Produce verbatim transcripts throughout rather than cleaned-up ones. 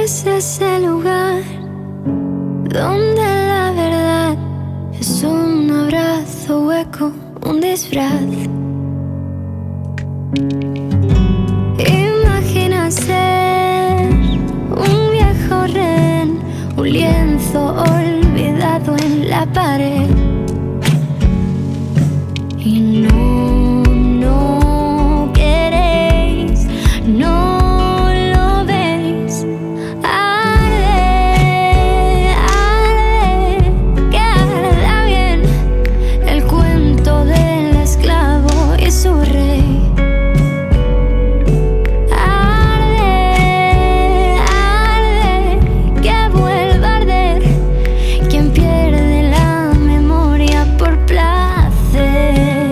es ese lugar donde la verdad es un abrazo hueco, un disfraz. Imagina ser un viejo rehén, un lienzo olvidado en la pared. Y no, no queréis, no lo veis. Arde, arde, que arda bien el cuento del esclavo y su rey. Arde, arde, que vuelva a arder quien pierde la memoria por placer.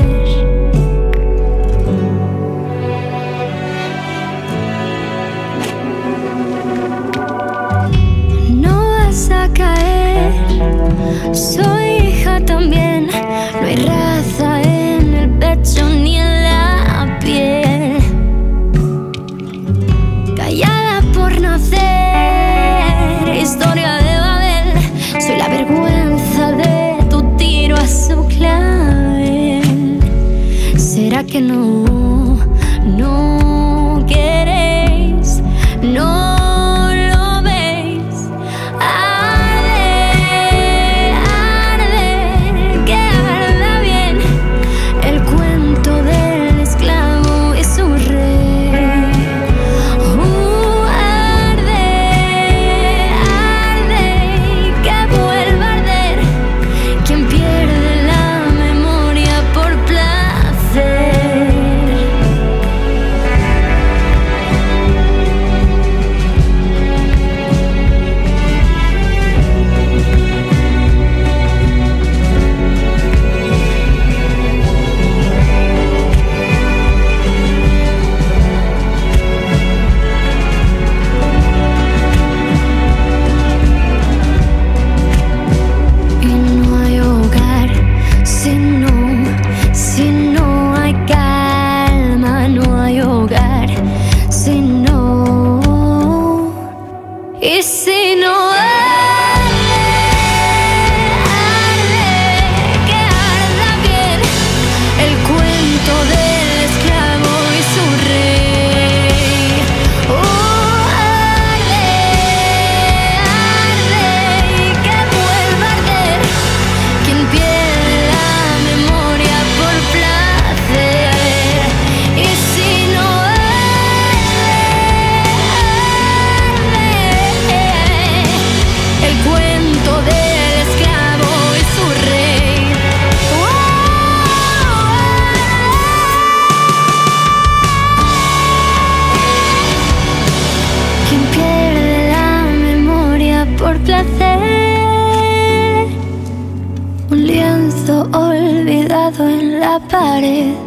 A caer, soy hija también. No hay raza en el pecho ni en la piel. Callada por nacer, historia de Babel. Soy la vergüenza de tu tiro a su clavel. ¿Será que no, no queréis, no? Y si no arde, arde, que arda bien el cuento del esclavo y su rey. Oh, arde, arde, que vuelva a arder quien pierde la memoria por placer. Y si no el cuento del esclavo y su rey. Quien pierde la memoria por placer, un lienzo olvidado en la pared.